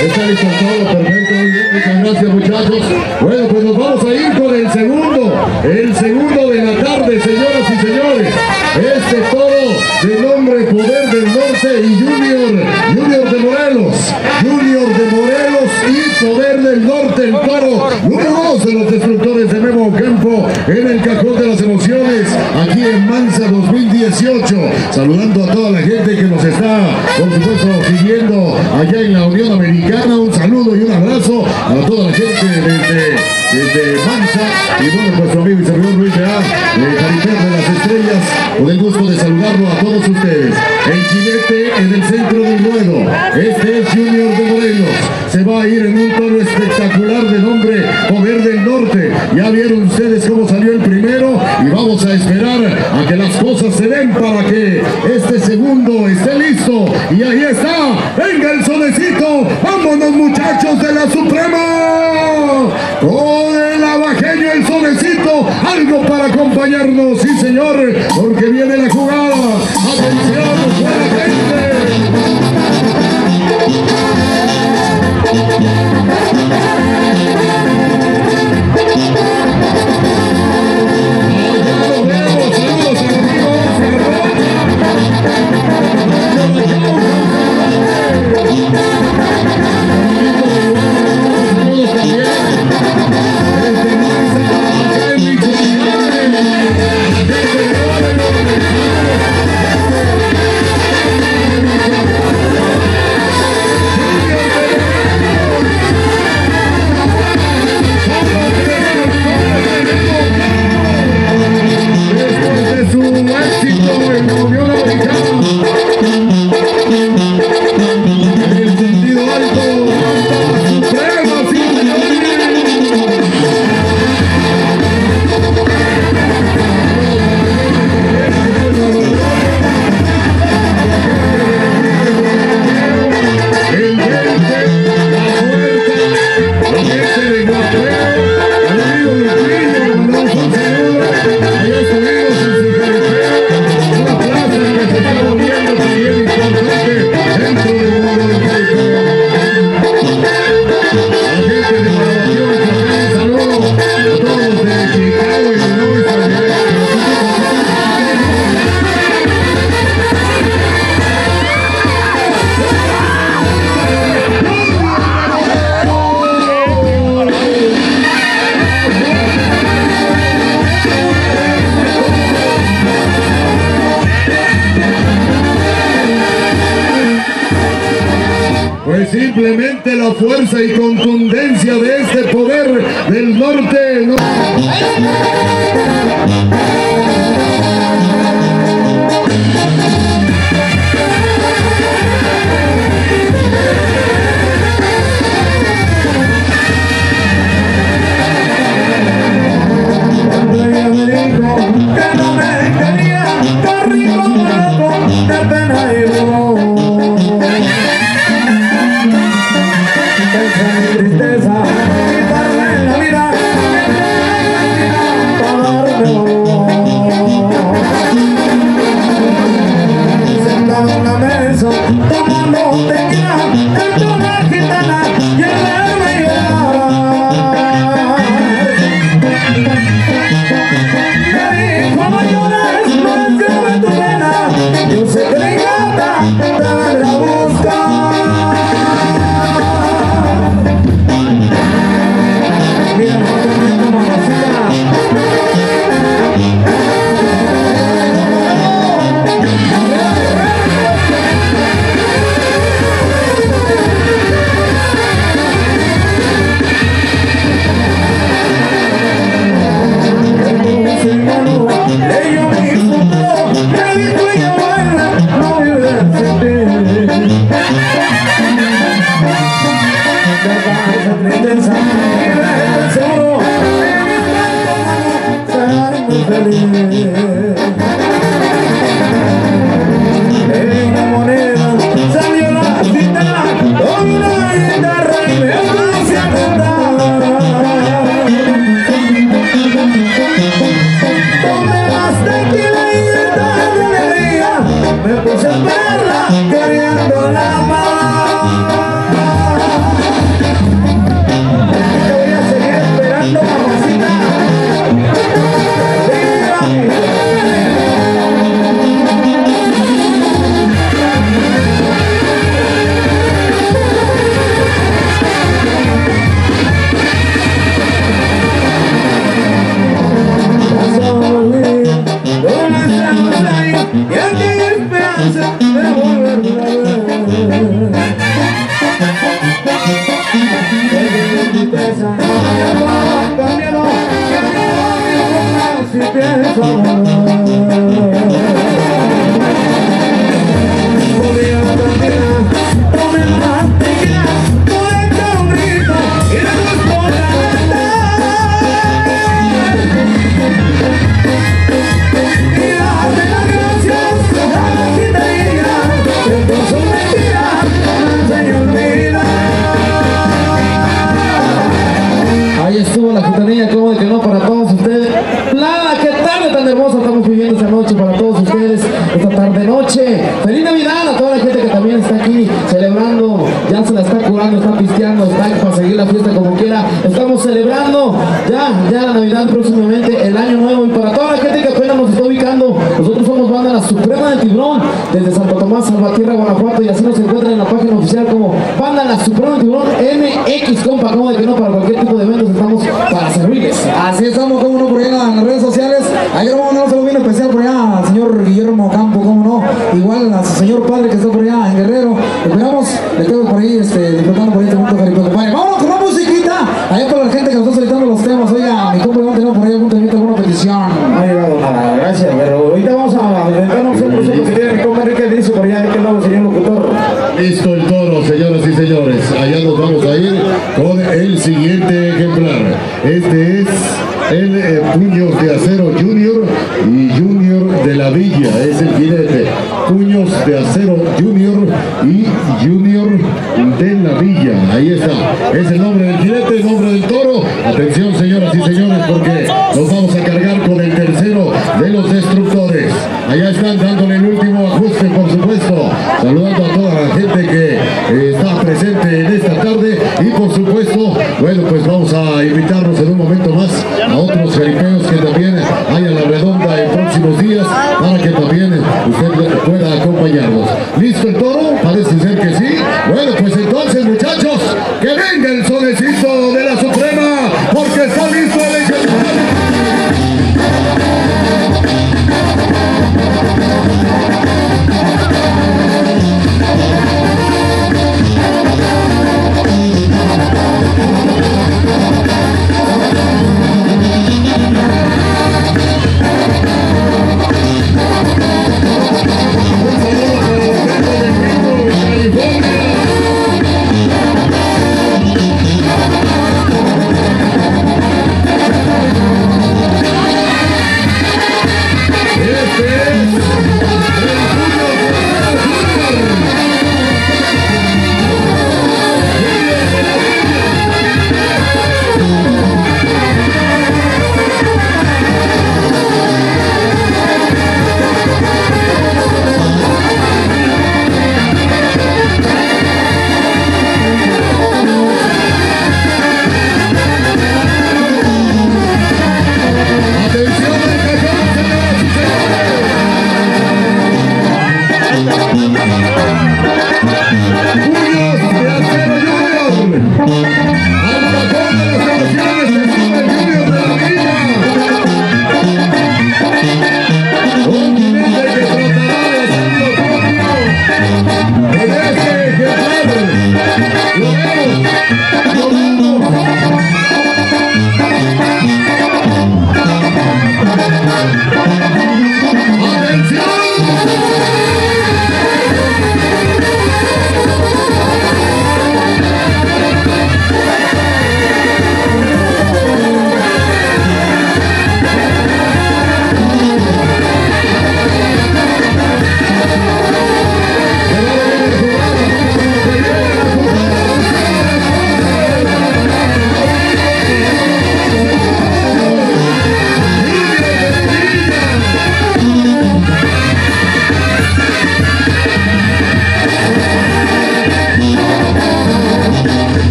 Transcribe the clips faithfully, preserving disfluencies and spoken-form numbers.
Está listo todo, perfecto, muy bien, muchas gracias muchachos. Bueno, pues nos vamos a ir con el segundo, el segundo de la tarde, señoras y señores. Este toro de nombre Poder del Norte y Junior, Junior de Morelos, Junior de Morelos y Poder del Norte, el toro número dos de los destructores de Memo Campo en el cajón de las emociones, aquí en Mansa dos mil dieciocho. Saludando a toda la gente que nos está, por supuesto, siguiendo allá en la Unión Americana. Un saludo y un abrazo a toda la gente desde, desde Mansa. Y bueno, nuestro amigo y servidor Luis de A, de Jaripeo de las Estrellas, con el gusto de saludarlo a todos ustedes. El jinete en el centro del ruedo. Este es Junior de Morelos. Se va a ir en un toro espectacular de nombre Poder del Norte. Ya vieron ustedes cómo salió el primero y vamos a esperar a que las cosas se den para que este segundo esté listo. Y ahí está. Venga el solecito. Vámonos muchachos de la Suprema. Con el abajeño, el solecito. Algo para acompañarnos. Sí señor, porque viene la jugada. Atención, buena gente. Simplemente la fuerza y contundencia de este Poder del Norte. No... Tristeza, quitarle la vida, Ahí estuvo la gitanilla, como de que no, para todos ustedes. Nada, qué tarde tan hermosa estamos viviendo esta noche para todos ustedes, esta tarde noche. Feliz Navidad a toda la gente que también está aquí celebrando, ya se la está curando, está pisteando, está para seguir la fiesta como quiera. Estamos celebrando ya, ya la Navidad próximamente, el Año Nuevo, y para toda la gente que apenas nos está ubicando, nosotros somos Banda La Suprema del Tiburón, desde Santo Tomás, Salvatierra, Guanajuato, y así nos encuentran en la página oficial como Banda La Suprema del Tiburón M X, compa, como de que no, para cualquier tipo de eventos estamos para servirles. Así estamos, como no, por allá en las redes sociales. Ayer vamos a dar un saludo bien especial por allá al señor Guillermo Campo, como no, igual al señor padre que está por allá en Guerrero. Esperamos, le tengo por ahí, este, disfrutando por ahí este momento, Jaripeo, compadre. Vámonos con la musiquita, allá para la gente que nos está solicitando los temas. Oiga, mi compa, no tenemos por ahí algún temita, alguna petición. No ha llegado nada, gracias, pero ahorita vamos a inventarnos un proceso que tiene mi compa Enrique, dice por allá, que el nuevo señor locutor. Listo el toro, señoras y señores. Allá nos vamos a ir con el siguiente ejemplar. Este es el eh, Puños de Acero Junior y Junior de la Villa. Es el jinete. Puños de Acero Junior y Junior de la Villa. Ahí está. Es el nombre del jinete, el nombre del toro. Atención, señoras y señores, porque nos vamos a cargar con el tercero de los destructores. Allá están dándole el último ajuste, por supuesto. Saludando a toda la gente que eh, está presente en esta tarde. Y por supuesto, bueno, pues vamos a invitarnos en un momento más a otros jaripeos que también hay a la redonda en próximos días, para que también usted pueda acompañarnos. ¿Listo el toro? Parece ser que sí. Bueno, pues entonces, muchachos, que venga el solecito de la Suprema, porque está listo el ejemplar.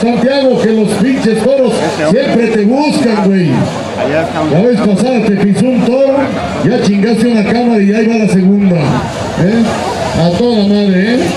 Santiago, que los pinches toros siempre te buscan, güey. La vez pasada te pisó un toro, ya chingaste una cámara y ahí va la segunda. ¿Eh? A toda madre, ¿eh?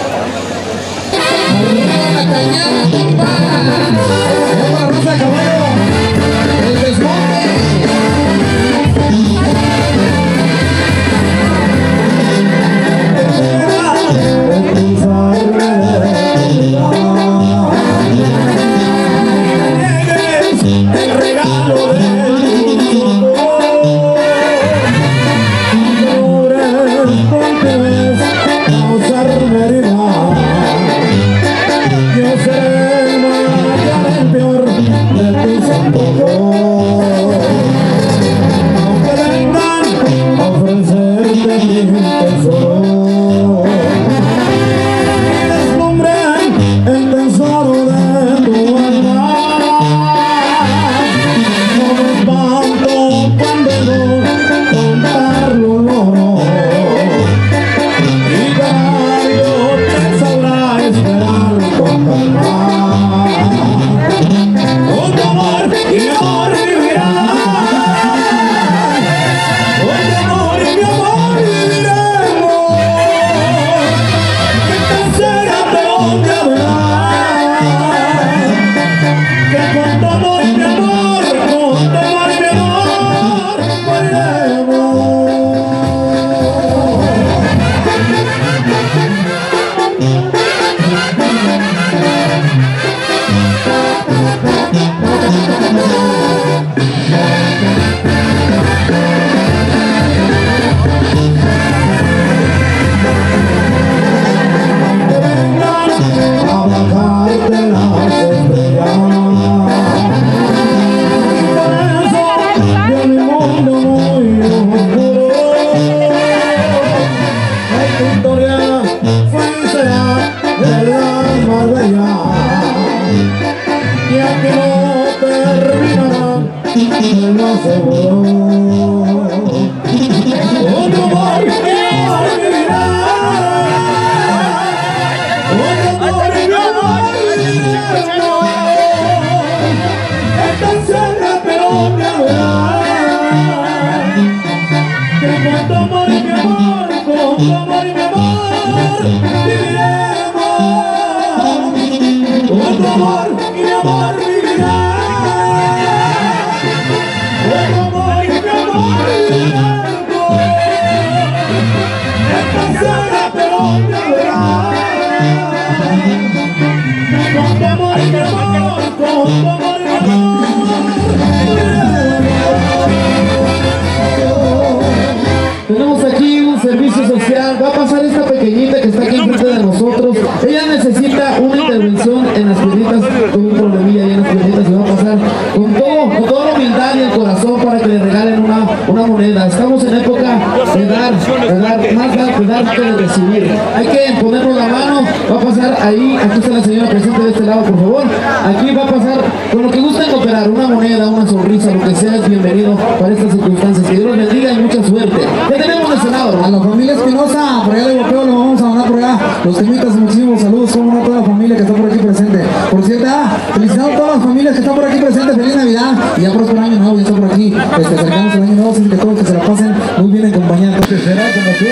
Tenemos aquí un servicio social. Va a pasar esta pequeñita que está aquí enfrente de nosotros. Ella necesita una intervención en las piernitas, con un problemilla ahí en las piernitas, y va a pasar con todo, con toda la humildad y el corazón para que le regalen una, una moneda. Estamos en época de dar, de dar, más dar, de dar que de recibir. Hay que ponernos la mano. Va a pasar ahí, aquí está la señora presente de este lado, por favor. Aquí va a pasar con lo que gusten cooperar, una moneda, una sonrisa, lo que sea, es bienvenido para estas circunstancias. Que Dios los bendiga y mucha suerte. ¿Qué tenemos de ese lado? A la familia Espinosa, por allá de Guapeo, lo vamos a mandar por allá. Los temitas, muchísimos saludos, como no, a toda la familia que está por aquí presente. Por cierto, ah, felicitamos a todas las familias que están por aquí presentes. Feliz Navidad y ya próximo año nuevo, ya está por aquí. Este, acercamos el año nuevo, así que todos que se la pasen muy bien en compañía. Este será como tú.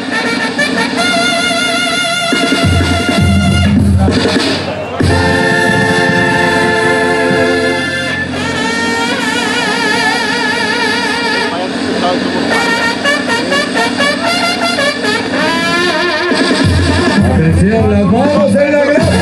Atención, las manos en la gracia.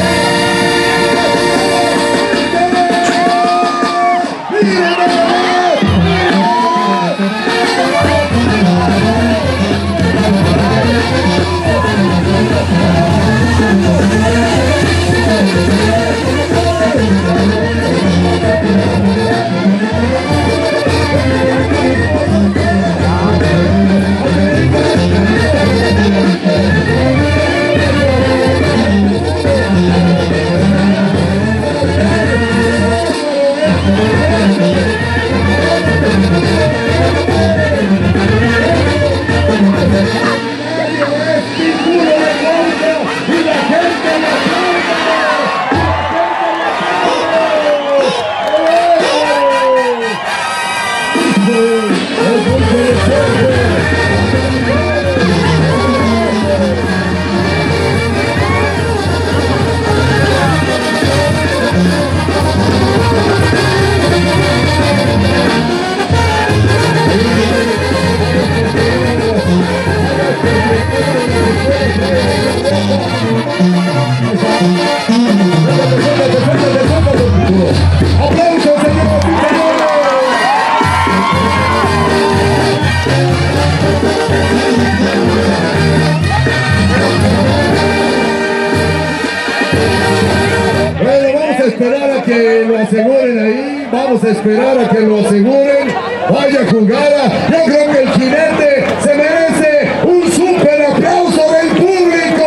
esperar a que lo aseguren ahí, vamos a esperar a que lo aseguren. Vaya jugada, yo creo que el jinete se merece un súper aplauso del público.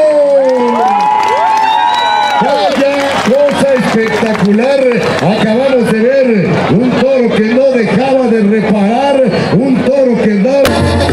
Vaya cosa espectacular, acabamos de ver un toro que no dejaba de reparar, un toro que daba...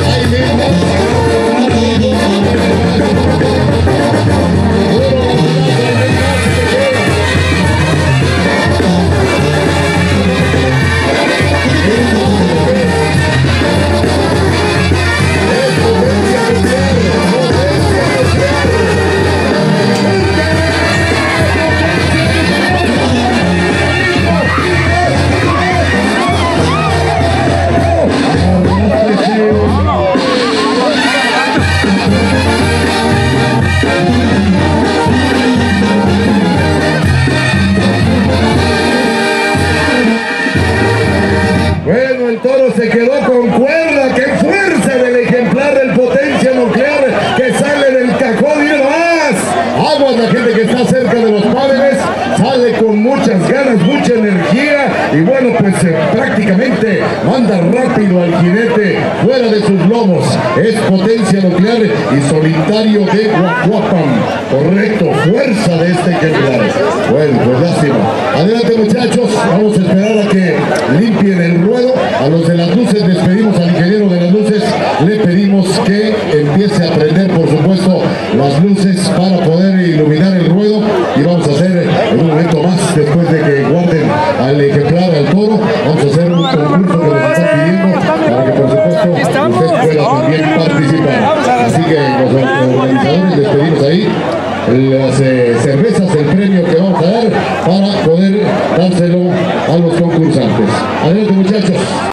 Bueno, el toro se quedó con cuerda. ¡Qué fuerza del ejemplar del Potencia Nuclear que sale del cajón! ¡Y más! Aguas, la gente que está cerca de los padres sale con muchas ganas, mucha energía y bueno, pues eh, prácticamente manda rápido al jinete fuera de sus lomos. Es Potencia Nuclear y Solitario de Guajuapan. Correcto, fuerza de este ejemplar. Bueno, pues lástima. Adelante, muchachos, vamos a esperar a que limpien el ruedo. A los de las luces les pedimos, al ingeniero de las luces le pedimos que empiece a prender, por supuesto, las luces para poder iluminar el ruedo, y vamos a hacer en un momento más, después de que guarden al ejemplar, al toro, vamos a hacer un concurso que nos están pidiendo para que, por supuesto, usted pueda también participar. Así que los organizadores les pedimos ahí las eh, cervezas, el premio que vamos a dar para poder dárselo a los concursantes. Adelante, muchachos.